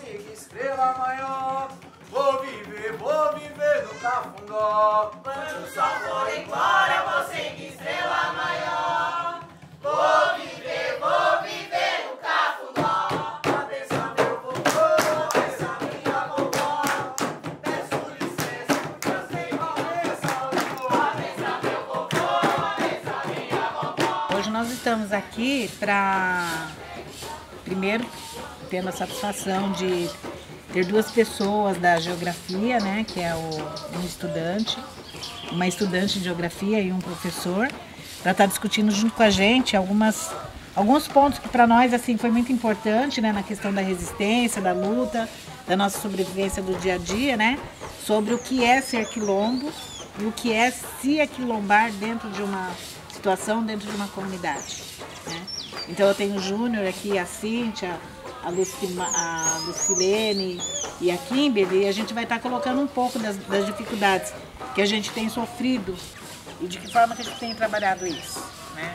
siga estrela maior. Vou viver no Cafundó. Quando o sol for em glória, vou seguir estrela maior. Vou viver no Cafundó. Abençoa meu vovô, abençoa minha vovó. Peço licença, eu sei Abençoa meu vovô, abençoa minha vovó. Hoje nós estamos aqui para, primeiro, tendo a satisfação de ter duas pessoas da geografia, né, que é um estudante, uma estudante de geografia e um professor, para estar discutindo junto com a gente alguns pontos que para nós assim foi muito importante, né, na questão da resistência, da luta, da nossa sobrevivência do dia a dia, né, sobre o que é ser quilombo e o que é se aquilombar dentro de uma situação, dentro de uma comunidade, né? Então eu tenho o Júnior aqui, a Cíntia, a Lucilene e a Kimberly, e a gente vai estar colocando um pouco das dificuldades que a gente tem sofrido e de que forma que a gente tem trabalhado isso, né?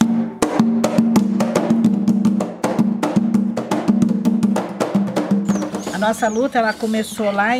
A nossa luta ela começou lá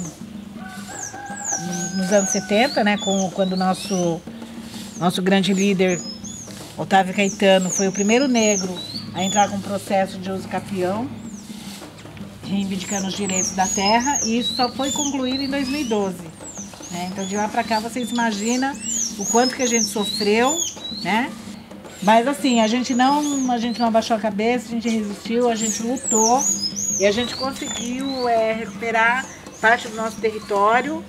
nos anos 70, né, quando o nosso grande líder Otávio Caetano foi o primeiro negro a entrar com um processo de uso capião, reivindicando os direitos da terra, e isso só foi concluído em 2012. Né? Então de lá para cá vocês imaginam o quanto que a gente sofreu, né? Mas assim, a gente não abaixou a cabeça, a gente resistiu, a gente lutou e a gente conseguiu recuperar parte do nosso território.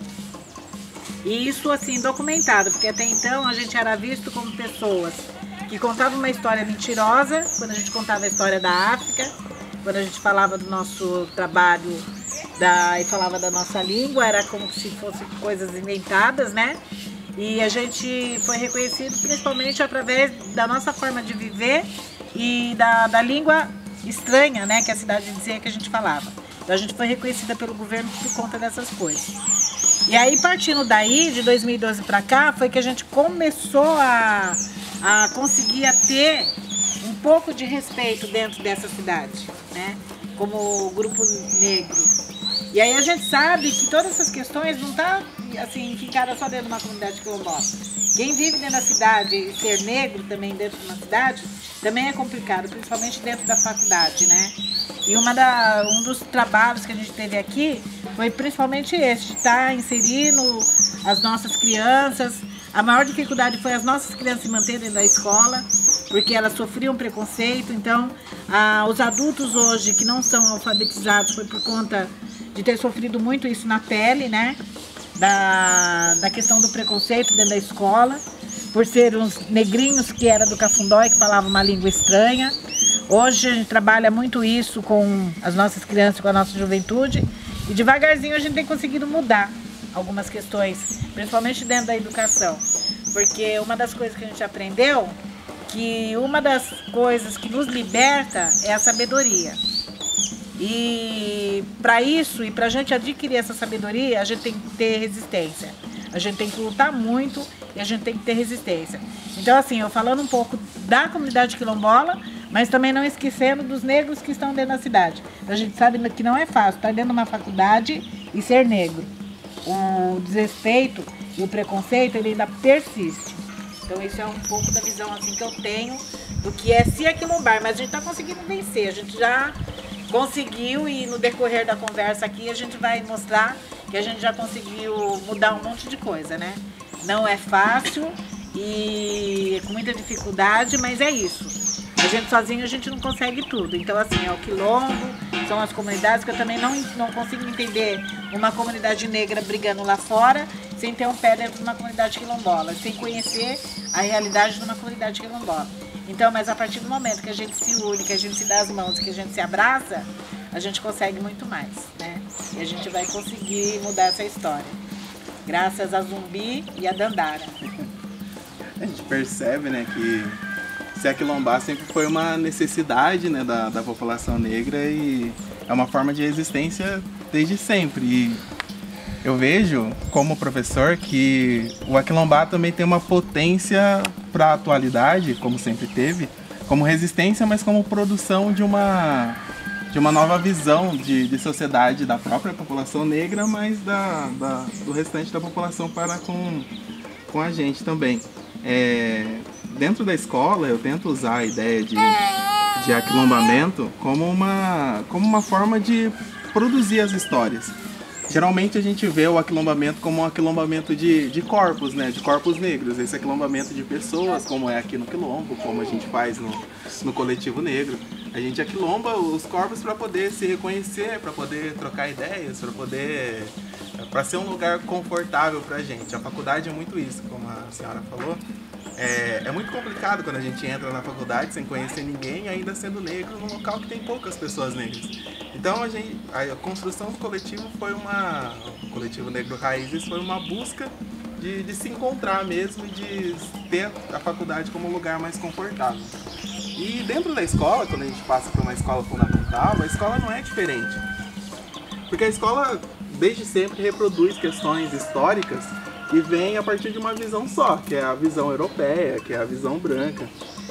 E isso assim documentado, porque até então a gente era visto como pessoas que contavam uma história mentirosa, quando a gente contava a história da África, quando a gente falava do nosso trabalho e falava da nossa língua, era como se fossem coisas inventadas, né? E a gente foi reconhecido principalmente através da nossa forma de viver e da língua estranha, né? Que a cidade dizia que a gente falava. Então a gente foi reconhecida pelo governo por conta dessas coisas. E aí, partindo daí, de 2012 para cá, foi que a gente começou a conseguir ter um pouco de respeito dentro dessa cidade, né? Como grupo negro. E aí a gente sabe que todas essas questões não estão assim, ficadas só dentro de uma comunidade quilombola. Quem vive dentro da cidade e ser negro também dentro de uma cidade, também é complicado, principalmente dentro da faculdade, né? E um dos trabalhos que a gente teve aqui foi principalmente esse, de estar inserindo as nossas crianças. A maior dificuldade foi as nossas crianças se manterem dentro da escola, porque elas sofriam preconceito. Então, os adultos hoje que não são alfabetizados foi por conta de ter sofrido muito isso na pele, né? Da questão do preconceito dentro da escola, por ser uns negrinhos que era do Cafundó e que falavam uma língua estranha. Hoje a gente trabalha muito isso com as nossas crianças, com a nossa juventude, e devagarzinho a gente tem conseguido mudar algumas questões, principalmente dentro da educação, porque uma das coisas que a gente aprendeu, que uma das coisas que nos liberta é a sabedoria. E para isso, e para a gente adquirir essa sabedoria, a gente tem que ter resistência. A gente tem que lutar muito e a gente tem que ter resistência. Então assim, eu falando um pouco da comunidade quilombola, mas também não esquecendo dos negros que estão dentro da cidade. A gente sabe que não é fácil estar dentro de uma faculdade e ser negro. O desrespeito e o preconceito, ele ainda persiste. Então isso é um pouco da visão assim, que eu tenho do que é se aquilombar, mas a gente está conseguindo vencer, a gente já conseguiu e no decorrer da conversa aqui a gente vai mostrar que a gente já conseguiu mudar um monte de coisa, né? Não é fácil e com muita dificuldade, mas é isso. A gente sozinho a gente não consegue tudo. Então assim, é o quilombo, são as comunidades que eu também não consigo entender uma comunidade negra brigando lá fora sem ter um pé dentro de uma comunidade quilombola, sem conhecer a realidade de uma comunidade quilombola. Então, mas a partir do momento que a gente se une, que a gente se dá as mãos, que a gente se abraça, a gente consegue muito mais, né? E a gente vai conseguir mudar essa história. Graças a Zumbi e a Dandara. A gente percebe, né, que se aquilombar sempre foi uma necessidade, né, da população negra e é uma forma de resistência desde sempre. E eu vejo, como professor, que o aquilombar também tem uma potência para a atualidade, como sempre teve, como resistência, mas como produção de uma uma nova visão de sociedade da própria população negra, mas do restante da população para com a gente também. Dentro da escola, eu tento usar a ideia de aquilombamento como uma forma de produzir as histórias. Geralmente a gente vê o aquilombamento como um aquilombamento de corpos, né? De corpos negros. Esse aquilombamento de pessoas, como é aqui no Quilombo, como a gente faz no Coletivo Negro. A gente aquilomba os corpos para poder se reconhecer, para poder trocar ideias, para ser um lugar confortável para a gente. A faculdade é muito isso, como a senhora falou. É muito complicado quando a gente entra na faculdade sem conhecer ninguém, ainda sendo negro, num local que tem poucas pessoas negras. Então a construção do coletivo o Coletivo Negro Raízes foi uma busca de se encontrar mesmo e de ter a faculdade como um lugar mais confortável. E dentro da escola, quando a gente passa por uma escola fundamental, a escola não é diferente. Porque a escola desde sempre reproduz questões históricas e vem a partir de uma visão só, que é a visão europeia, que é a visão branca.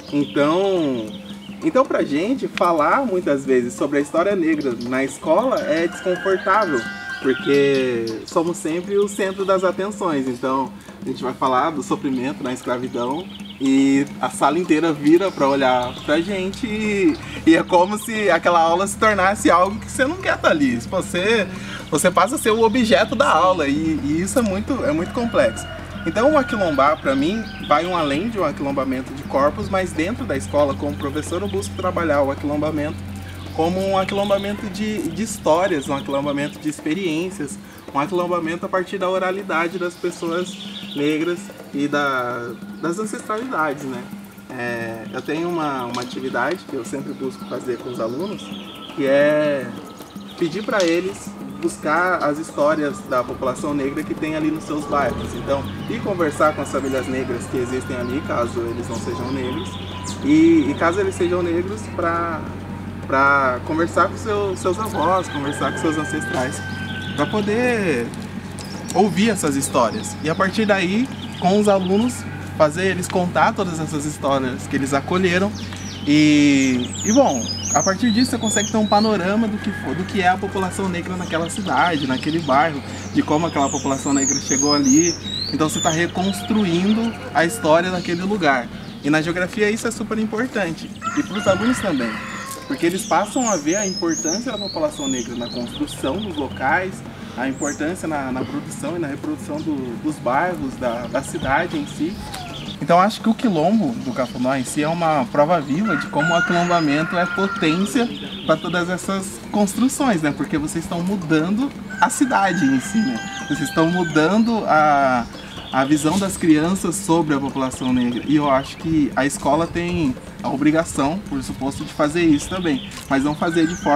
Então pra gente, falar muitas vezes sobre a história negra na escola é desconfortável, porque somos sempre o centro das atenções. Então a gente vai falar do sofrimento na escravidão e a sala inteira vira para olhar pra gente e é como se aquela aula se tornasse algo que você não quer estar ali. Você passa a ser o objeto da aula e isso é muito complexo. Então o aquilombar, para mim, vai além de um aquilombamento de corpos, mas dentro da escola, como professor, eu busco trabalhar o aquilombamento como um aquilombamento de histórias, um aquilombamento de experiências, um aquilombamento a partir da oralidade das pessoas negras e das ancestralidades, né? Eu tenho uma atividade que eu sempre busco fazer com os alunos, que é pedir para eles buscar as histórias da população negra que tem ali nos seus bairros. Então, ir conversar com as famílias negras que existem ali, caso eles não sejam negros, e caso eles sejam negros, para conversar com seus avós, conversar com seus ancestrais, para poder ouvir essas histórias. E a partir daí, com os alunos, fazer eles contar todas essas histórias que eles acolheram. E bom, a partir disso você consegue ter um panorama do que é a população negra naquela cidade, naquele bairro, de como aquela população negra chegou ali. Então você está reconstruindo a história daquele lugar. E na geografia isso é super importante. E para os alunos também, porque eles passam a ver a importância da população negra na construção dos locais, a importância na produção e na reprodução dos bairros, da cidade em si. Então acho que o quilombo do Cafundó em si é uma prova viva de como o aquilombamento é potência para todas essas construções, né? Porque vocês estão mudando a cidade em si, né? Vocês estão mudando a visão das crianças sobre a população negra. E eu acho que a escola tem a obrigação, por suposto, de fazer isso também. Mas não fazer de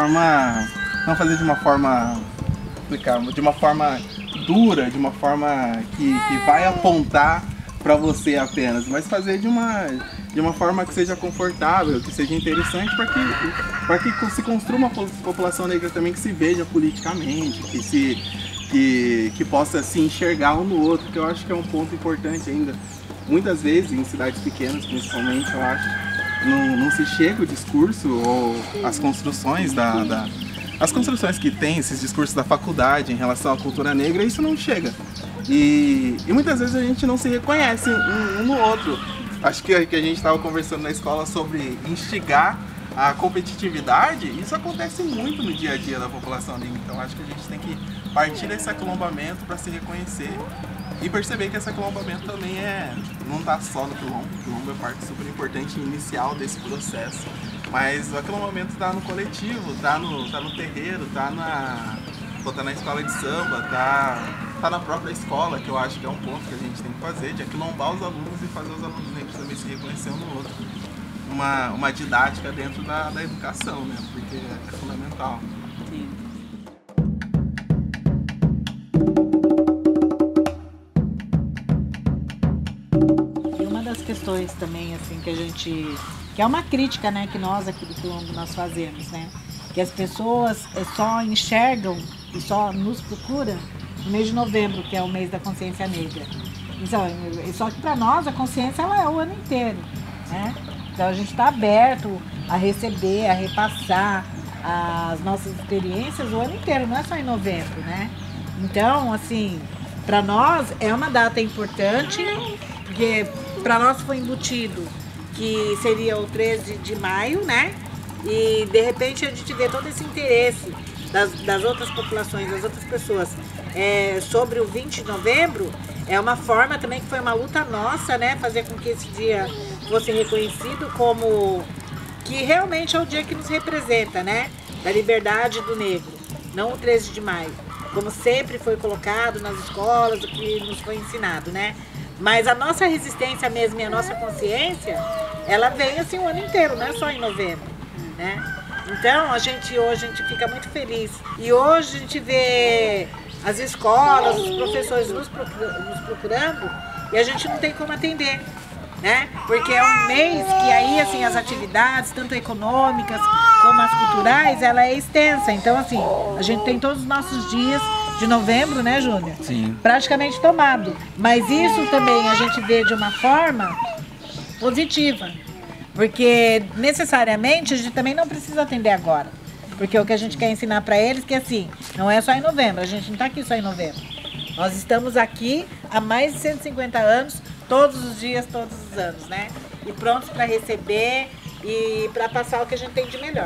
uma forma dura, de uma forma que vai apontar para você apenas, mas fazer de uma forma que seja confortável, que seja interessante, para que se construa uma população negra também que se veja politicamente, que possa se enxergar um no outro, que eu acho que é um ponto importante ainda. Muitas vezes, em cidades pequenas principalmente, eu acho, não se chega o discurso ou as construções as construções que tem, esses discursos da faculdade em relação à cultura negra, isso não chega. E muitas vezes a gente não se reconhece um no outro. Acho que a gente estava conversando na escola sobre instigar a competitividade. Isso acontece muito no dia a dia da população negra. Então acho que a gente tem que partir desse aquilombamento para se reconhecer e perceber que esse aquilombamento também não está só no quilombo. O quilombo é parte super importante inicial desse processo. Mas o aquilombamento está no coletivo, está no terreiro, está na escola de samba, tá na própria escola, que eu acho que é um ponto que a gente tem que fazer, de aquilombar os alunos e fazer os alunos negros também se reconhecer um no outro. Uma didática dentro da educação, né? Porque é fundamental. Sim. E uma das questões também, assim, que é uma crítica, né, que nós aqui do Quilombo nós fazemos, né? Que as pessoas só enxergam e só nos procuram no mês de novembro, que é o mês da consciência negra. Então, só que para nós a consciência ela é o ano inteiro, né? Então a gente está aberto a receber, a repassar, as nossas experiências o ano inteiro, não é só em novembro, né? Então, assim, para nós é uma data importante, porque para nós foi embutido que seria o 13 de maio, né? E de repente a gente vê todo esse interesse das outras populações, das outras pessoas sobre o 20 de novembro, é uma forma também que foi uma luta nossa, né? Fazer com que esse dia fosse reconhecido como que realmente é o dia que nos representa, né? Da liberdade do negro, não o 13 de maio, como sempre foi colocado nas escolas, o que nos foi ensinado, né? Mas a nossa resistência mesmo e a nossa consciência, ela vem assim o ano inteiro, não é só em novembro, né? Então hoje a gente fica muito feliz. E hoje a gente vê as escolas, os professores nos procurando e a gente não tem como atender, né? Porque é um mês que aí assim as atividades, tanto econômicas como as culturais, ela é extensa. Então assim, a gente tem todos os nossos dias de novembro, né, Júnior? Sim. Praticamente tomado. Mas isso também a gente vê de uma forma positiva. Porque necessariamente a gente também não precisa atender agora. Porque o que a gente quer ensinar para eles é que assim, não é só em novembro, a gente não está aqui só em novembro. Nós estamos aqui há mais de 150 anos, todos os dias, todos os anos, né? E prontos para receber e para passar o que a gente tem de melhor.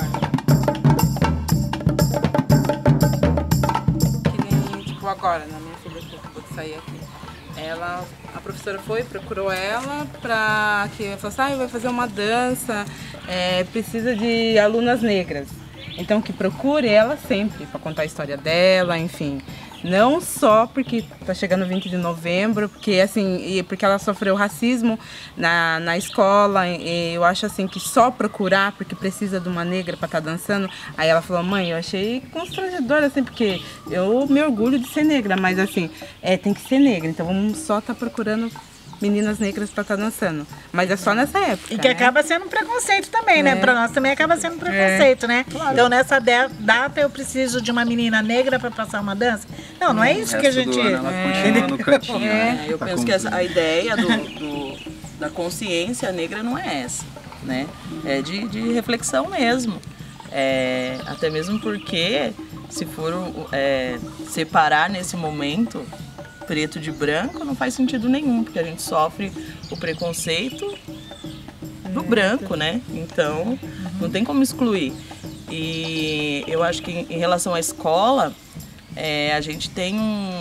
Que nem, tipo, agora, na minha filha que acabou de sair aqui. A professora procurou ela para que ela falasse, vai fazer uma dança, precisa de alunas negras. Então que procure ela sempre para contar a história dela, enfim. Não só porque tá chegando 20 de novembro, porque assim, porque ela sofreu racismo na escola, e eu acho assim que só procurar porque precisa de uma negra para estar dançando. Aí ela falou, mãe, eu achei constrangedor assim, porque eu me orgulho de ser negra, mas assim, tem que ser negra, então vamos só estar procurando meninas negras para estar dançando. Mas é só nessa época. E que acaba sendo um preconceito também, né? Para nós também acaba sendo um preconceito, né? Claro. Então nessa data eu preciso de uma menina negra para passar uma dança? Não, não é isso que a gente... Ela continua no cantinho, né? Eu penso que a ideia da consciência negra não é essa, né? É de reflexão mesmo. Até mesmo porque, se for separar nesse momento preto de branco, não faz sentido nenhum, porque a gente sofre o preconceito do branco, né? Então, não tem como excluir. E eu acho que em relação à escola, a gente tem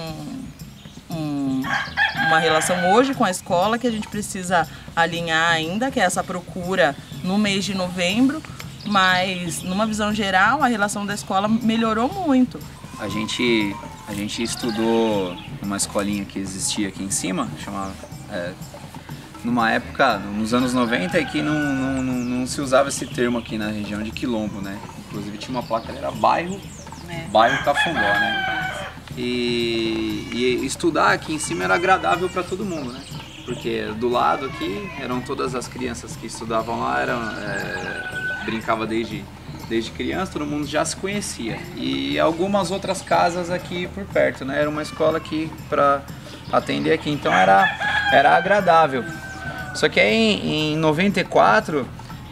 uma relação hoje com a escola que a gente precisa alinhar ainda, que é essa procura no mês de novembro, mas numa visão geral, a relação da escola melhorou muito. A gente estudou numa escolinha que existia aqui em cima, chamava, numa época, nos anos 90, que não se usava esse termo aqui na região de quilombo, né? Inclusive tinha uma placa, era bairro Cafundó, né? E estudar aqui em cima era agradável para todo mundo, né? Porque do lado aqui eram todas as crianças que estudavam lá, brincava desde criança, todo mundo já se conhecia. E algumas outras casas aqui por perto, né? Era uma escola aqui para atender aqui, então era agradável. Só que aí em 94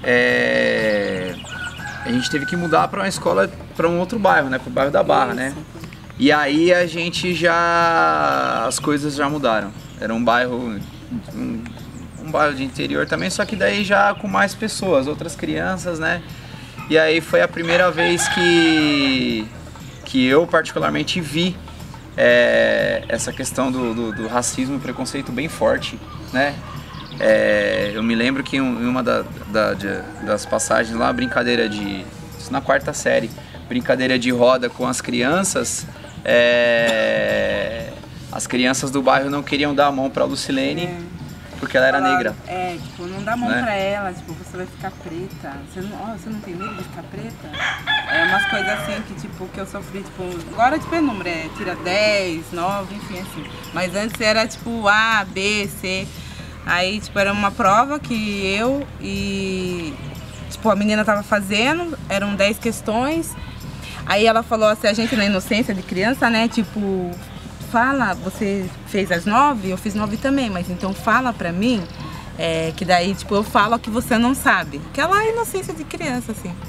a gente teve que mudar para uma escola, para um outro bairro, né? Para o bairro da Barra, né? E aí as coisas já mudaram. Era um bairro um bairro de interior também, só que daí já com mais pessoas, outras crianças, né? E aí foi a primeira vez que eu particularmente vi essa questão do racismo e preconceito bem forte, né? Eu me lembro que em uma das passagens lá, brincadeira isso na 4ª série, brincadeira de roda com as crianças, as crianças do bairro não queriam dar a mão para a Lucilene porque ela era negra. Tipo, não dá mão pra ela, tipo, você vai ficar preta. Você não tem medo de ficar preta? Umas coisas assim que, tipo, que eu sofri, tipo, agora tipo é número, tira 10, 9, enfim, assim. Mas antes era tipo A, B, C. Aí, tipo, era uma prova que eu e, tipo, a menina tava fazendo, eram 10 questões. Aí ela falou assim, a gente na inocência de criança, né, tipo, fala, você fez as 9, eu fiz 9 também, mas então fala pra mim, que daí, tipo, eu falo o que você não sabe. Aquela inocência de criança, assim.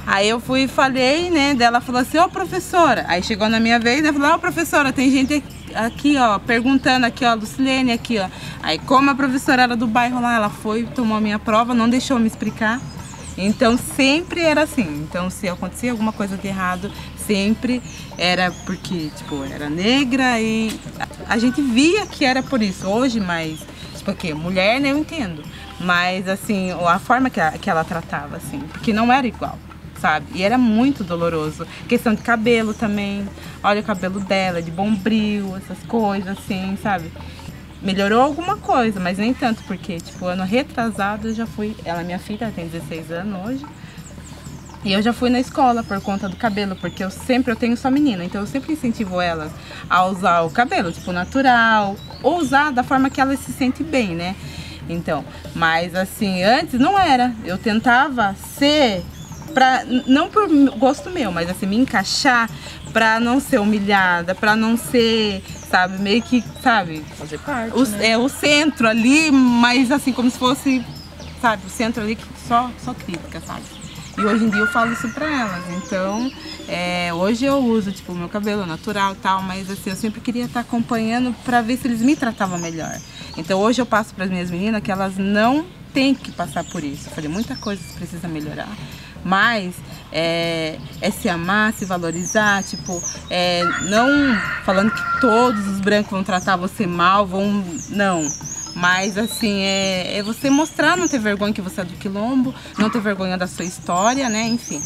Aí eu fui e falei, né, dela falou assim, ô professora, aí chegou na minha vez, né, falou, ô professora, tem gente aqui, ó, perguntando aqui, ó, Lucilene, aqui, ó. Aí como a professora era do bairro lá, ela foi, tomou a minha prova, não deixou me explicar. Então sempre era assim, então se acontecia alguma coisa de errado, sempre era porque, tipo, era negra e a gente via que era por isso. Hoje, mas, porque mulher, né, eu entendo, mas assim, a forma que ela tratava, assim, porque não era igual. Sabe? E era muito doloroso. Questão de cabelo também. Olha o cabelo dela, de bombril, essas coisas assim, sabe? Melhorou alguma coisa, mas nem tanto, porque, tipo, ano retrasado eu já fui. Ela é minha filha, ela tem 16 anos hoje. E eu já fui na escola por conta do cabelo, porque eu tenho só menina, então eu sempre incentivo elas a usar o cabelo, tipo, natural, ou usar da forma que ela se sente bem, né? Então, mas assim, antes não era. Eu tentava ser. Não por gosto meu, mas assim, me encaixar pra não ser humilhada, pra não ser, sabe, meio que, sabe, Fazer parte, né? É o centro ali, mas assim, como se fosse, sabe, o centro ali que só crítica, sabe? E hoje em dia eu falo isso pra elas, então, hoje eu uso, tipo, o meu cabelo natural e tal, mas assim, eu sempre queria estar acompanhando pra ver se eles me tratavam melhor. Então hoje eu passo pras minhas meninas que elas não têm que passar por isso. Eu falei, muita coisa precisa melhorar. Mas é se amar, se valorizar, tipo, não falando que todos os brancos vão tratar você mal, não. Mas assim, é você mostrar, não ter vergonha que você é do quilombo, não ter vergonha da sua história, né, enfim.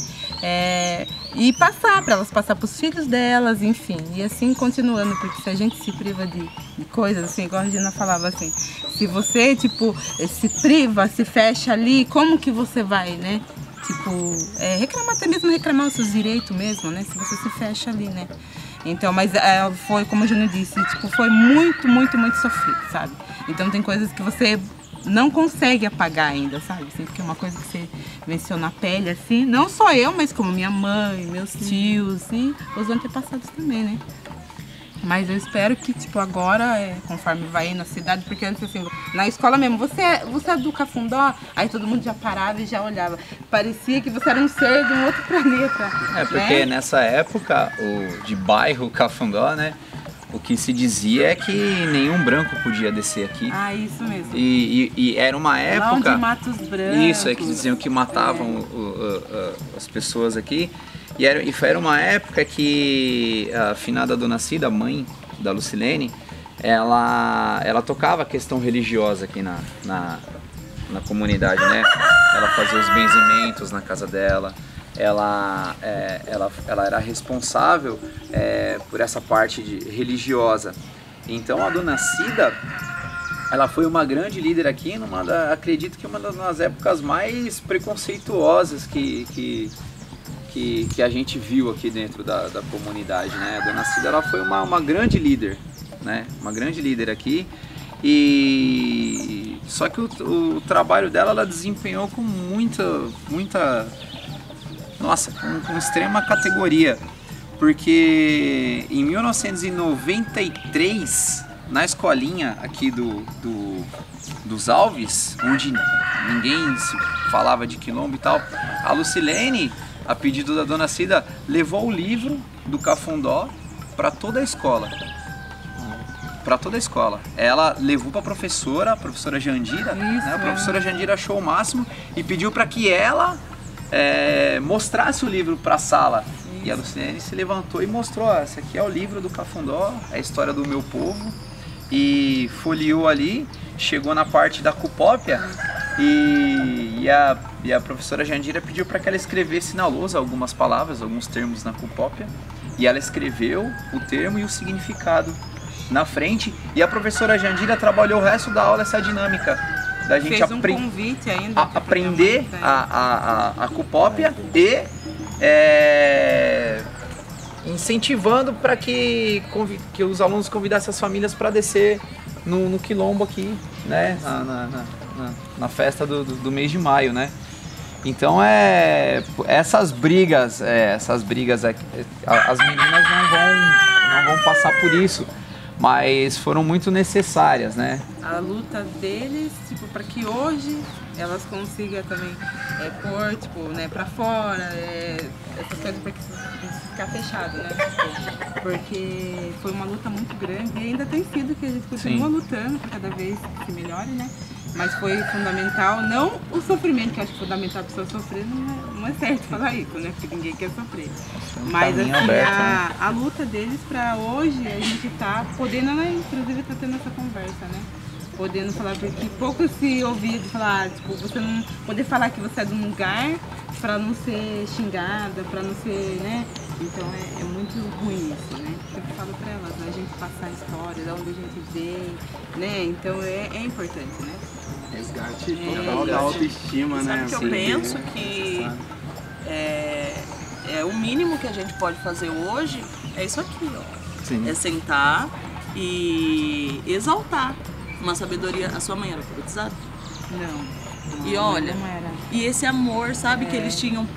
E passar, para elas passar para os filhos delas, enfim. E assim continuando, porque se a gente se priva de coisas, assim, igual a Regina falava assim, se você, tipo, se priva, se fecha ali, como que você vai, né? Tipo, reclamar, até mesmo reclamar os seus direitos mesmo, né? Se você se fecha ali, né? Então, mas foi, como a Júnior disse, tipo, foi muito, muito, muito sofrido, sabe? Então tem coisas que você não consegue apagar ainda, sabe? Assim, porque é uma coisa que você venceu na pele, assim. Não só eu, mas como minha mãe, meus tios e os antepassados também, né? Mas eu espero que, tipo, agora, conforme vai na cidade, porque antes, assim, na escola mesmo, você é do Cafundó? Aí todo mundo já parava e já olhava. Parecia que você era um ser de um outro planeta. Porque né? nessa época, de bairro Cafundó, né, o que se dizia é que nenhum branco podia descer aqui. Ah, isso mesmo. E era uma época... Lá onde mata os brancos. Isso, que diziam que matavam as pessoas aqui. E era uma época que a finada Dona Cida, a mãe da Lucilene, ela tocava a questão religiosa aqui na comunidade, né? Ela fazia os benzimentos na casa dela, ela era responsável por essa parte religiosa. Então a Dona Cida, ela foi uma grande líder aqui, acredito que uma das épocas mais preconceituosas que a gente viu aqui dentro da comunidade, né? A Dona Cida, ela foi uma grande líder, né? Uma grande líder aqui. E só que o trabalho dela, ela desempenhou com nossa, com extrema categoria, porque em 1993, na escolinha aqui dos Alves, onde ninguém se falava de quilombo e tal, a Lucilene, a pedido da Dona Cida, levou o livro do Cafundó para toda a escola. Para toda a escola. Ela levou para a professora Jandira, né? A professora Jandira achou o máximo e pediu para que ela mostrasse o livro para a sala. E a Lucilene se levantou e mostrou: esse aqui é o livro do Cafundó, é a história do meu povo. E folheou ali, chegou na parte da cupópia e a professora Jandira pediu para que ela escrevesse na lousa algumas palavras, alguns termos na cupópia. E ela escreveu o termo e o significado na frente, e a professora Jandira trabalhou o resto da aula essa dinâmica da gente convite ainda aprender a cupópia e incentivando para que os alunos convidassem as famílias para descer no quilombo aqui, né, na festa do mês de maio, né. Então essas brigas aqui, as meninas não vão passar por isso. mas foram muito necessárias, né? A luta deles, tipo, para que hoje elas consigam também pôr, tipo, né, pra fora, essas coisas para que isso ficar fechado, né? Tipo, porque foi uma luta muito grande e ainda tem sido que a gente continua lutando para cada vez que melhore, né? Mas foi fundamental, não o sofrimento, que eu acho que fundamental a pessoa sofrer, não é certo falar isso, né? Porque ninguém quer sofrer. Mas assim, a luta deles para hoje, a gente tá podendo, né, inclusive tá tendo essa conversa, né? Podendo falar, porque pouco se ouvia de falar, tipo, você não poder falar que você é de um lugar para não ser xingada, para não ser, né? Então é muito ruim isso, né? Eu falo para elas, né? A gente passar a história, de onde a gente veio, né? Então é importante, né? Resgate total da autoestima, né? Sabe que eu penso que o mínimo que a gente pode fazer hoje é isso aqui, ó. Sim. É sentar e exaltar uma sabedoria. A sua mãe era alfabetizada? Não. E olha, não era. e esse amor, sabe, que eles tinham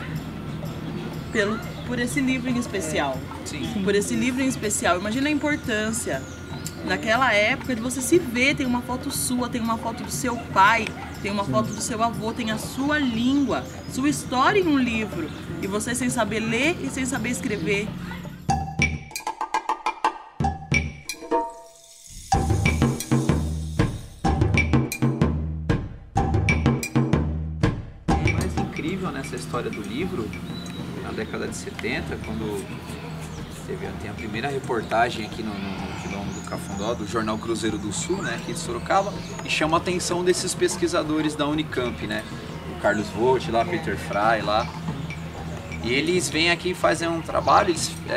por esse livro em especial. Sim. Por esse livro em especial. Imagina a importância naquela época de você se ver, tem uma foto sua, tem uma foto do seu pai, tem uma foto do seu avô, tem a sua língua, sua história em um livro. E você sem saber ler e sem saber escrever. O mais incrível nessa história do livro, na década de 70, quando tem a primeira reportagem aqui no quilômetro do Cafundó, do Jornal Cruzeiro do Sul, né, aqui de Sorocaba, e chama a atenção desses pesquisadores da Unicamp, né, o Carlos Vogt lá, Peter Frey lá, e eles vêm aqui e fazem um trabalho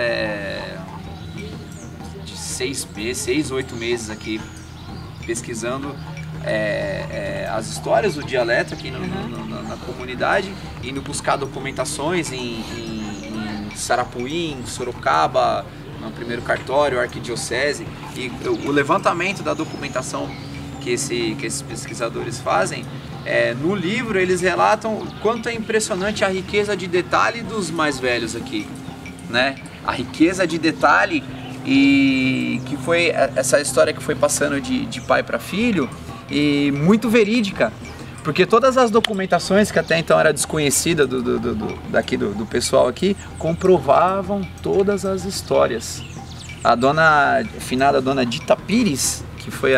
de 6 meses, 8 meses aqui, pesquisando as histórias do dialeto aqui na comunidade, indo buscar documentações em Sarapuí, em Sorocaba, no primeiro cartório, arquidiocese, e o levantamento da documentação que esses pesquisadores fazem, no livro eles relatam o quanto é impressionante a riqueza de detalhe dos mais velhos aqui, né? A riqueza de detalhe, e que foi essa história que foi passando de pai para filho, e muito verídica, porque todas as documentações que até então era desconhecida do pessoal aqui, comprovavam todas as histórias. A finada dona Dita Pires, que foi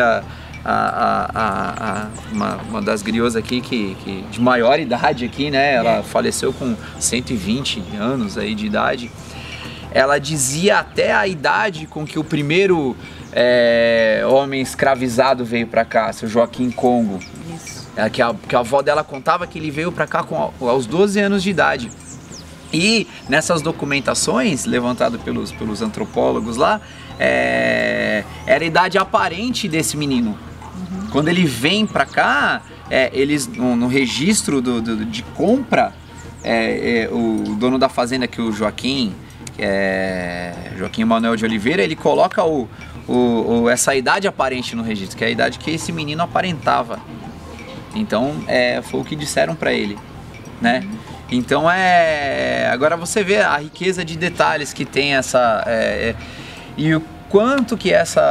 uma das griôs aqui que de maior idade aqui, né? Ela faleceu com 120 anos aí de idade. Ela dizia até a idade com que o primeiro homem escravizado veio para cá, seu Joaquim Congo. Que a avó dela contava que ele veio para cá aos 12 anos de idade. E nessas documentações levantadas pelos antropólogos lá, era a idade aparente desse menino. Quando ele vem para cá, eles no registro de compra, o dono da fazenda, que o Joaquim Manuel de Oliveira, ele coloca essa idade aparente no registro, que é a idade que esse menino aparentava. Então foi o que disseram para ele, né? Então agora você vê a riqueza de detalhes que tem e o quanto que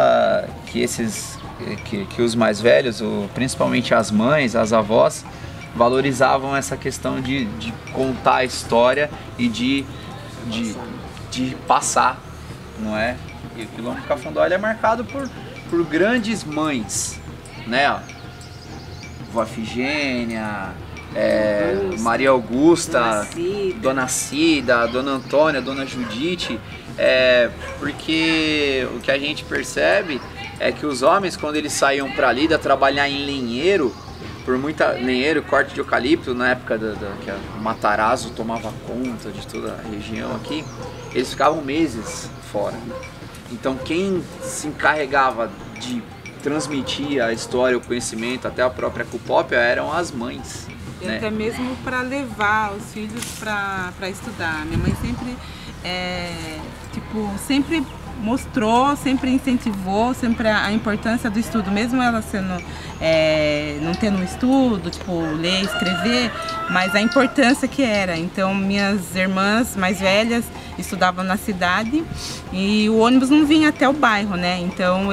os mais velhos, principalmente as mães, as avós, valorizavam essa questão de contar a história e de passar, não é? E o quilômetro do Cafundó é marcado por grandes mães, né? Vó Efigênia, Maria Augusta, Dona Cida, Dona Antônia, Dona Judite, porque o que a gente percebe que os homens, quando eles saíam para ali trabalhar em lenheiro, lenheiro, corte de eucalipto, na época que o Matarazzo tomava conta de toda a região aqui, eles ficavam meses fora. Então quem se encarregava de transmitir a história, o conhecimento, até a própria Cupópia, eram as mães. E né? até mesmo para levar os filhos para estudar. Minha mãe sempre, sempre mostrou, sempre incentivou sempre a importância do estudo, mesmo ela sendo, não tendo um estudo, tipo, ler, escrever, mas a importância que era. Então, minhas irmãs mais velhas estudavam na cidade e o ônibus não vinha até o bairro, né? Então,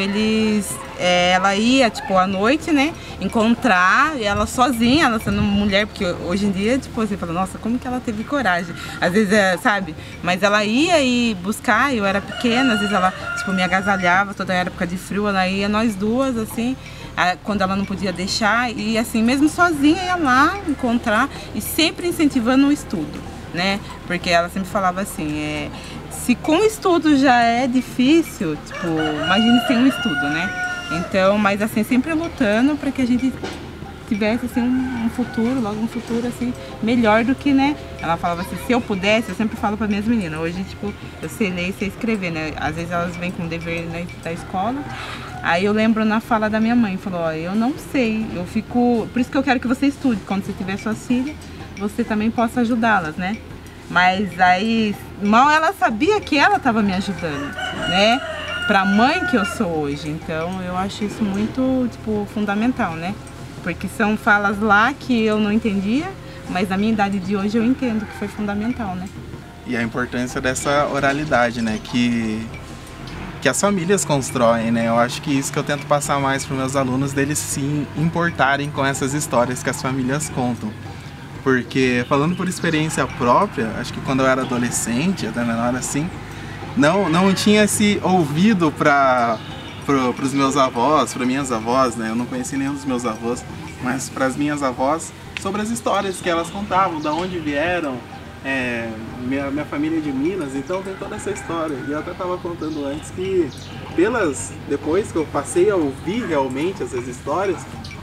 ela ia, tipo, à noite, né, encontrar, e ela sozinha, ela sendo mulher, porque hoje em dia, tipo, você fala, nossa, como que ela teve coragem? Às vezes, sabe? Mas ela ia ir buscar, eu era pequena, às vezes ela, tipo, me agasalhava, toda a época de frio, ela ia, nós duas, assim, quando ela não podia deixar, e assim, mesmo sozinha ia lá encontrar, e sempre incentivando o estudo, né? Porque ela sempre falava assim, se com o estudo já é difícil, tipo, imagine sem o estudo, né? Então, mas assim, sempre lutando para que a gente tivesse assim um futuro, logo um futuro assim, melhor do que, né? Ela falava assim, se eu pudesse, eu sempre falo para minhas meninas, hoje, tipo, eu sei ler e sei escrever, né? Às vezes elas vêm com dever, né, da escola. Aí eu lembro na fala da minha mãe, falou, eu não sei, eu fico, por isso que eu quero que você estude, quando você tiver suas filhas, você também possa ajudá-las, né? Mas aí, mal ela sabia que ela estava me ajudando, né? Pra mãe que eu sou hoje. Então eu acho isso muito, tipo, fundamental, né? Porque são falas lá que eu não entendia, mas na minha idade de hoje eu entendo que foi fundamental, né? E a importância dessa oralidade, né? Que as famílias constroem, né? Eu acho que isso que eu tento passar mais para os meus alunos, deles se importarem com essas histórias que as famílias contam. Porque, falando por experiência própria, acho que quando eu era adolescente, até menor assim, não tinha esse ouvido para os meus avós, para minhas avós, né? Eu não conheci nenhum dos meus avós, mas para as minhas avós, sobre as histórias que elas contavam, da onde vieram, minha família é de Minas, então tem toda essa história. E eu até estava contando antes que, depois que eu passei a ouvir realmente essas histórias,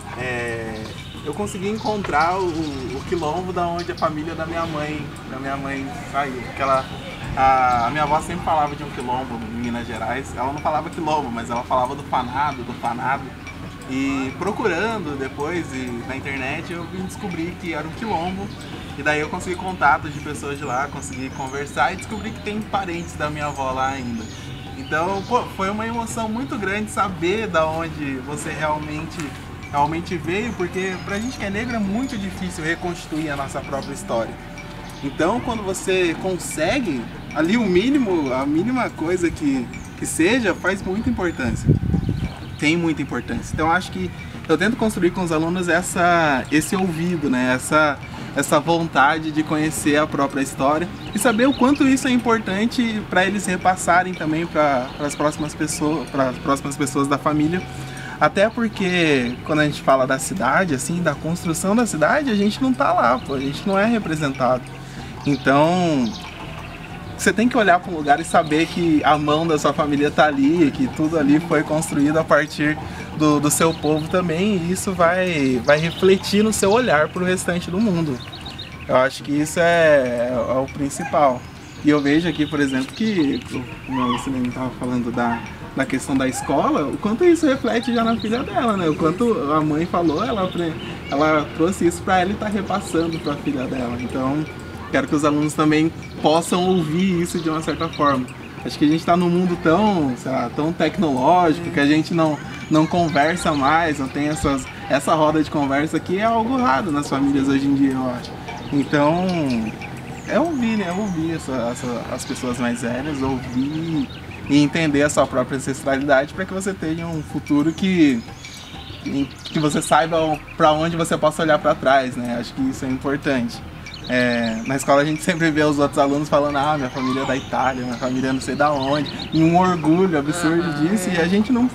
eu consegui encontrar o quilombo da onde a família da minha mãe saiu. Porque a minha avó sempre falava de um quilombo em Minas Gerais. Ela não falava quilombo, mas ela falava do fanado. E procurando depois na internet, eu vim descobrir que era um quilombo. E daí eu consegui contatos de pessoas de lá, consegui conversar e descobri que tem parentes da minha avó lá ainda. Então, foi uma emoção muito grande saber da onde você realmente veio, porque pra gente que é negro é muito difícil reconstruir a nossa própria história. Então, quando você consegue, ali a mínima coisa que seja, faz muita importância. Tem muita importância. Então, acho que eu tento construir com os alunos esse ouvido, né? Essa vontade de conhecer a própria história e saber o quanto isso é importante para eles repassarem também para as próximas pessoas da família. Até porque quando a gente fala da cidade, assim, da construção da cidade, a gente não tá lá, a gente não é representado. Então, você tem que olhar para um lugar e saber que a mão da sua família tá ali, que tudo ali foi construído a partir do seu povo também, e isso vai refletir no seu olhar para o restante do mundo. Eu acho que isso é o principal. E eu vejo aqui, por exemplo, que o meu Lucilene estava falando da questão da escola, o quanto isso reflete já na filha dela, né? O quanto a mãe falou, ela trouxe isso para ela e está repassando para a filha dela. Então, quero que os alunos também possam ouvir isso de uma certa forma. Acho que a gente está num mundo tão tecnológico que a gente não conversa mais, não tem essa roda de conversa que é algo raro nas famílias hoje em dia, eu acho. Então, ouvir, né? Ouvir as pessoas mais velhas, ouvir e entender a sua própria ancestralidade para que você tenha um futuro que você saiba para onde você possa olhar para trás, né? Acho que isso é importante. Na escola a gente sempre vê os outros alunos falando, minha família é da Itália, minha família não sei da onde, e um orgulho absurdo disso, e a gente não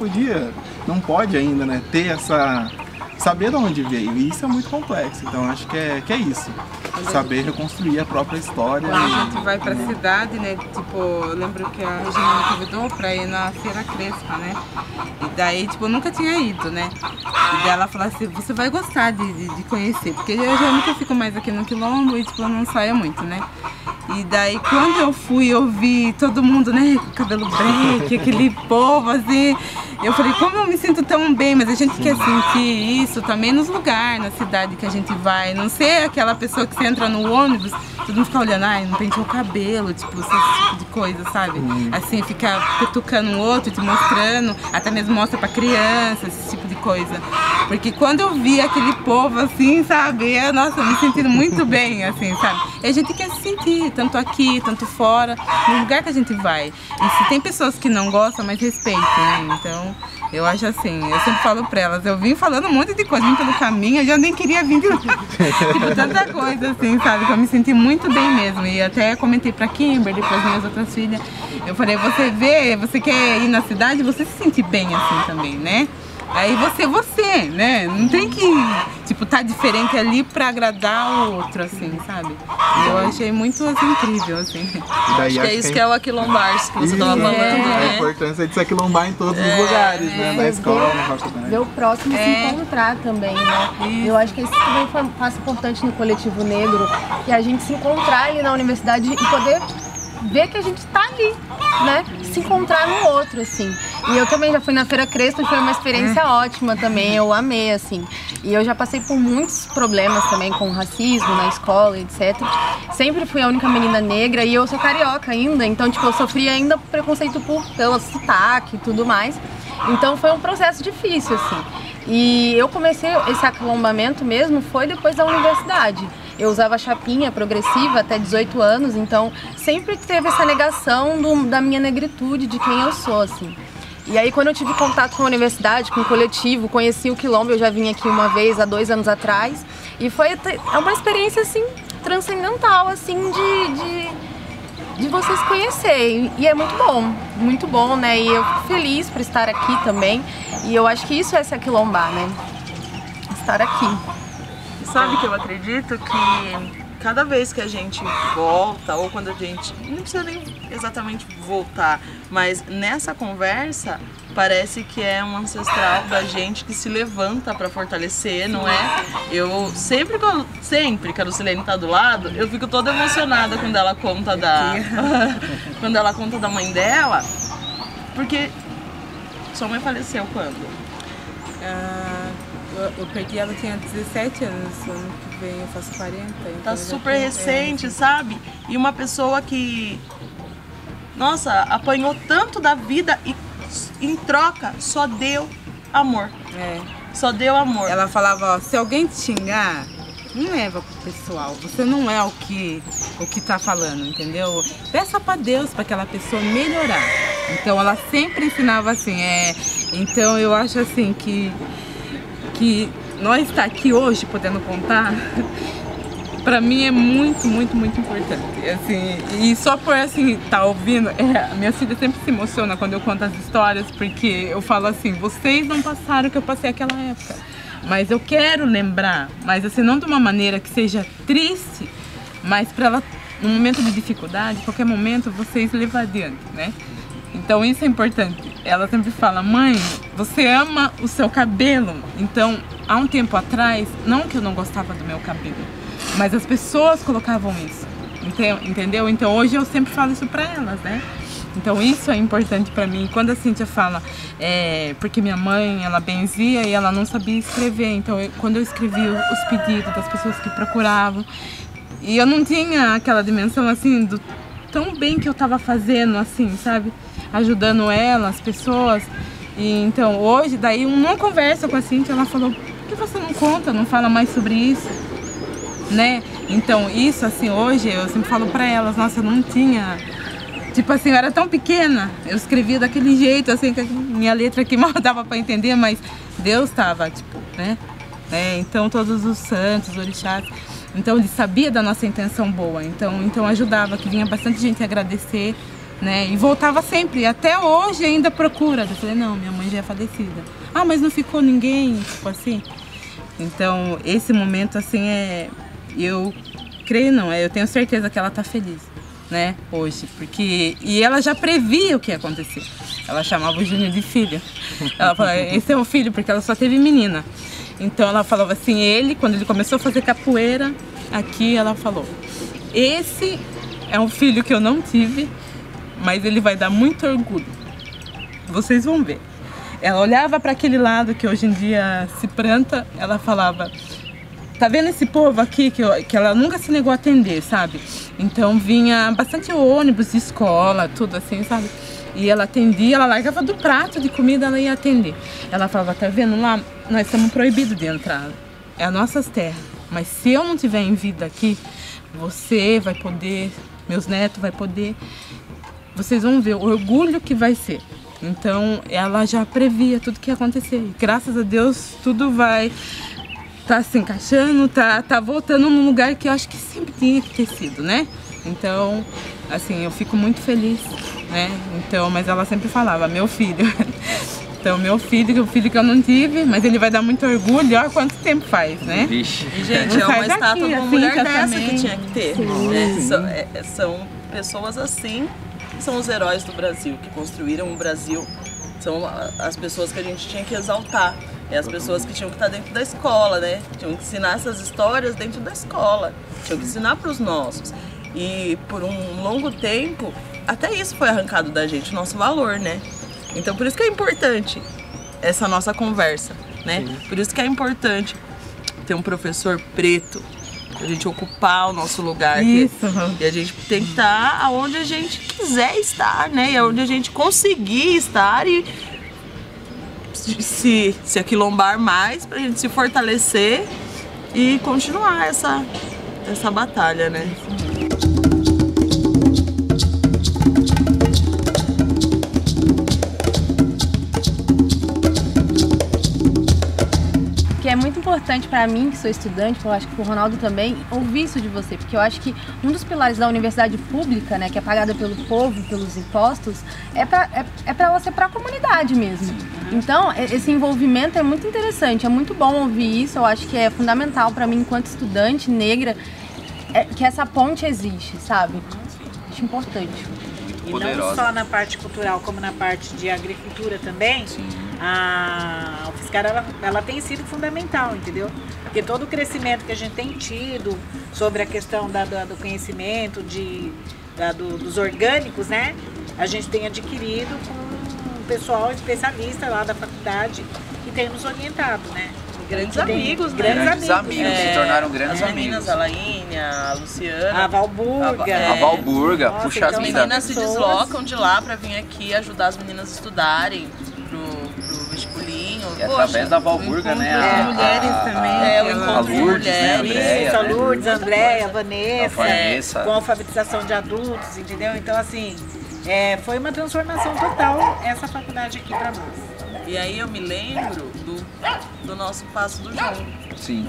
pode ainda, né, ter saber de onde veio, e isso é muito complexo, então acho que é isso, saber reconstruir a própria história. Quando a gente vai pra cidade, né, tipo, eu lembro que a Regina me convidou pra ir na Feira Crespa, né, e daí, tipo, eu nunca tinha ido, né, e daí ela falou assim, você vai gostar de conhecer, porque eu já nunca fico mais aqui no Quilombo e, tipo, eu não saio muito, né. E daí, quando eu fui, eu vi todo mundo, né, com cabelo branco, aquele povo, assim, eu falei, como eu me sinto tão bem, mas a gente quer sentir isso também nos lugares, na cidade que a gente vai, não ser aquela pessoa que você entra no ônibus, todo mundo fica olhando, não penteou o cabelo, tipo, esse tipo de coisa, sabe? Assim, fica cutucando o outro, te mostrando, até mesmo mostra pra criança, esse tipo de coisa. Porque quando eu vi aquele povo assim, sabe, nossa, eu me sentindo muito bem, assim, sabe? E a gente quer se sentir, tanto aqui, tanto fora, no lugar que a gente vai. E se tem pessoas que não gostam, mas respeitem, né? Então, eu acho assim, eu sempre falo pra elas, eu vim falando um monte de coisa, vim pelo caminho, eu já nem queria vir de lá. Tipo, tanta coisa, assim, sabe? Que eu me senti muito bem mesmo. E até comentei pra Kimberly, para as minhas outras filhas. Eu falei, você quer ir na cidade, você se sente bem assim também, né? Aí você, né? Não tem que, tipo, tá diferente ali pra agradar o outro, assim, sabe? E eu achei muito, assim, incrível, assim. Acho que é isso que é o aquilombar, que você tava falando, A né? importância de se aquilombar em todos os lugares, né? Na escola, na faculdade. Ver o próximo se encontrar também, né? Eu acho que isso também foi um passo importante no Coletivo Negro, que a gente se encontrar ali na universidade e poder ver que a gente tá ali, né? Se encontrar no outro, assim. E eu também já fui na Feira Crespo e foi uma experiência ótima também, eu amei, assim. E eu já passei por muitos problemas também com racismo na escola, etc. Sempre fui a única menina negra e eu sou carioca ainda, então, tipo, eu sofri ainda preconceito pelo sotaque e tudo mais. Então foi um processo difícil, assim. E eu comecei esse aquilombamento mesmo foi depois da universidade. Eu usava chapinha progressiva até 18 anos, então sempre teve essa negação da minha negritude, de quem eu sou, assim. E aí quando eu tive contato com a universidade, com o coletivo, conheci o Quilombo, eu já vim aqui uma vez, há 2 anos atrás, e foi uma experiência, assim, transcendental, assim, de vocês conhecerem. E é muito bom, né? E eu fico feliz por estar aqui também, e eu acho que isso é se aquilombar, né? Estar aqui. Sabe que eu acredito que cada vez que a gente volta, ou quando a gente, não precisa nem exatamente voltar, mas nessa conversa parece que é um ancestral da gente que se levanta para fortalecer, não é? Eu sempre que a Lucilene tá do lado, eu fico toda emocionada quando ela conta quando ela conta da mãe dela, porque sua mãe faleceu quando? Eu perdi ela, tinha 17 anos, ano que vem eu faço 40. Então tá super recente, sabe? E uma pessoa que, nossa, apanhou tanto da vida e em troca só deu amor. Só deu amor. Ela falava, ó, se alguém te xingar, não leva pro pessoal, você não é o que tá falando, entendeu? Peça pra Deus pra aquela pessoa melhorar. Então ela sempre ensinava assim, então eu acho assim que nós estar aqui hoje podendo contar, pra mim é muito, muito, muito importante. Assim, e só por assim, tá ouvindo, minha filha sempre se emociona quando eu conto as histórias, porque eu falo assim, vocês não passaram o que eu passei naquela época, mas eu quero lembrar, mas assim, não de uma maneira que seja triste, mas pra ela, no momento de dificuldade, qualquer momento, vocês levar adiante, né? Então isso é importante. Ela sempre fala, mãe, você ama o seu cabelo. Então, há um tempo atrás, não que eu não gostava do meu cabelo, mas as pessoas colocavam isso, entendeu? Então hoje eu sempre falo isso pra elas, né? Então isso é importante pra mim. Quando a Cíntia fala, porque minha mãe, ela benzia e ela não sabia escrever. Então quando eu escrevi os pedidos das pessoas que procuravam, e eu não tinha aquela dimensão assim, do tão bem que eu tava fazendo, assim, sabe? Ajudando ela, as pessoas. E então hoje, daí uma conversa com a Cíntia, ela falou, por que você não conta, não fala mais sobre isso, né? Então isso, assim, hoje eu sempre falo pra elas, nossa, eu não tinha, tipo assim, eu era tão pequena, eu escrevia daquele jeito, assim, que minha letra aqui mal dava pra entender, mas Deus tava, tipo, né? Então todos os santos, os orixás, então ele sabia da nossa intenção boa, então ajudava, que vinha bastante gente agradecer, né? E voltava sempre, até hoje ainda procura. Eu falei, não, minha mãe já é falecida. Ah, mas não ficou ninguém, tipo assim. Então, esse momento, assim, eu creio, não, eu tenho certeza que ela tá feliz, né, hoje. Porque, e ela já previa o que ia acontecer. Ela chamava o Júnior de filho. Ela falava, esse é o filho, porque ela só teve menina. Então, ela falava assim, quando ele começou a fazer capoeira, aqui ela falou, esse é um filho que eu não tive, mas ele vai dar muito orgulho. Vocês vão ver. Ela olhava para aquele lado que hoje em dia se planta, ela falava, tá vendo esse povo aqui que ela nunca se negou a atender, sabe? Então vinha bastante ônibus de escola, tudo assim, sabe? E ela atendia, ela largava do prato de comida, ela ia atender. Ela falava, tá vendo lá, nós estamos proibidos de entrar. É as nossas terras. Mas se eu não tiver em vida aqui, você vai poder, meus netos vai poder. Vocês vão ver o orgulho que vai ser. Então ela já previa tudo que ia acontecer. E, graças a Deus, tudo vai tá se encaixando, tá voltando num lugar que eu acho que sempre tinha que ter sido, né? Então, assim, eu fico muito feliz, né? Então, mas ela sempre falava, meu filho. Então, meu filho, o filho que eu não tive, mas ele vai dar muito orgulho, olha quanto tempo faz, né? Vixe. E, gente, é uma estátua de uma mulher dessa que também. tinha que ter. Né? São pessoas assim que são os heróis do Brasil, que construíram o Brasil. São as pessoas que a gente tinha que exaltar. É as pessoas que tinham que estar dentro da escola, né? Tinham que ensinar essas histórias dentro da escola. Tinham que ensinar para os nossos. E por um longo tempo, até isso foi arrancado da gente, o nosso valor, né? Então por isso que é importante essa nossa conversa, né? Por isso que é importante ter um professor preto, a gente ocupar o nosso lugar. Isso. E a gente tem que estar onde a gente quiser estar, né? E onde a gente conseguir estar e se aquilombar mais pra gente se fortalecer e continuar essa batalha, né? Que é muito importante para mim, que sou estudante, eu acho que o Ronaldo também, ouvir isso de você, porque eu acho que um dos pilares da universidade pública, né, que é pagada pelo povo, pelos impostos, é para você, para a comunidade mesmo. Então, esse envolvimento é muito interessante, é muito bom ouvir isso, eu acho que é fundamental para mim, enquanto estudante negra, que essa ponte existe, sabe? Acho importante. E Poderosa. não só na parte cultural, como na parte de agricultura também, a UFSCar ela tem sido fundamental, entendeu? Porque todo o crescimento que a gente tem tido sobre a questão do conhecimento, dos orgânicos, né? A gente tem adquirido com o pessoal especialista lá da faculdade que tem nos orientado, né? Grandes Que tem amigos, né? Grandes amigos, se tornaram grandes As meninas, amigos. a Laínia, a Luciana. A Valburga. A Valburga, Nossa, puxa então As vida. meninas se pessoas- deslocam de lá pra vir aqui ajudar as meninas a estudarem pro vestibulinho. E através da Valburga, o né? encontro de mulheres também. É, o encontro de Lourdes, né, mulheres. Andréia, Isso, a né? Lourdes, a Andréia, a Vanessa, Vanessa. com alfabetização de adultos, entendeu? Então, assim, foi uma transformação total essa faculdade aqui para nós. E aí eu me lembro do nosso Passo do Jongo. Sim.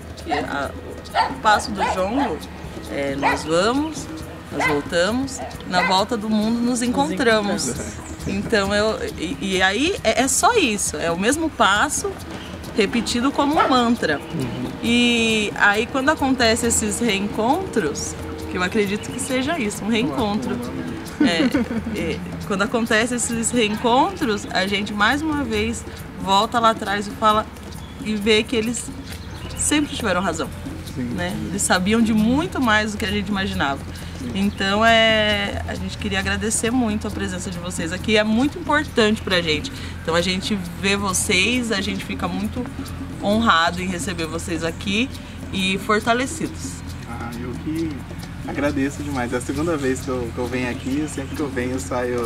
O Passo do Jongo, nós vamos, nós voltamos, na volta do mundo nos encontramos. Então, e aí é só isso, é o mesmo passo repetido como um mantra. E aí quando acontecem esses reencontros, que eu acredito que seja isso, um reencontro. Quando acontecem esses reencontros, a gente mais uma vez volta lá atrás e fala e vê que eles sempre tiveram razão. Né? Eles sabiam de muito mais do que a gente imaginava. Então a gente queria agradecer muito a presença de vocês aqui, é muito importante pra gente. Então a gente vê vocês, a gente fica muito honrado em receber vocês aqui e fortalecidos. Eu que agradeço demais. É a segunda vez que eu venho aqui, e sempre que eu venho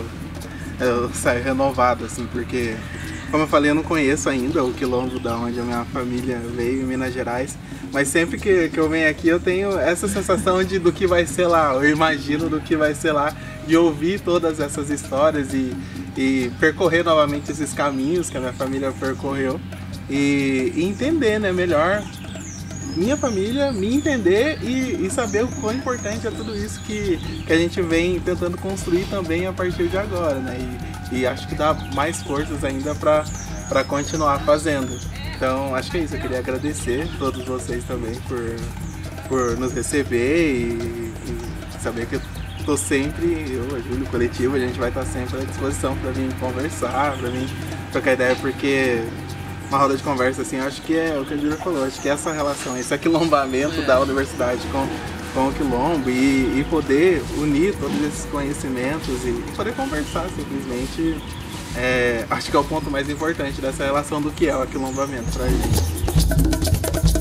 eu saio renovado, assim, porque, como eu falei, eu não conheço ainda o quilombo da onde a minha família veio, em Minas Gerais. Mas sempre que eu venho aqui eu tenho essa sensação do que vai ser lá, eu imagino do que vai ser lá, de ouvir todas essas histórias e percorrer novamente esses caminhos que a minha família percorreu e entender, né, melhor minha família, me entender e saber o quão importante é tudo isso que a gente vem tentando construir também a partir de agora, né, e acho que dá mais forças ainda para continuar fazendo. Então, acho que é isso. Eu queria agradecer a todos vocês também por nos receber e saber que eu estou sempre, a Júlia, o coletivo, a gente vai estar sempre à disposição para vir conversar, para vir trocar ideia, porque uma roda de conversa, assim, eu acho que é o que a Júlia falou, acho que essa relação, esse aquilombamento da universidade com o quilombo e poder unir todos esses conhecimentos e poder conversar simplesmente. Acho que é o ponto mais importante dessa relação do que é o aquilombamento pra gente.